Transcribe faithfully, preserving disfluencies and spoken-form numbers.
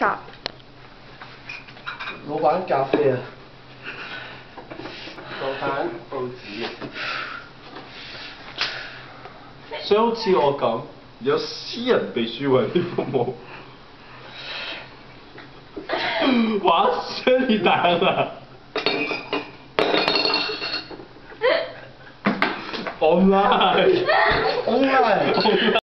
茶。 老闆咖啡啊！老闆報紙。 所以好似我咁，有私人秘書為你服務。哇，生意大了！online，online。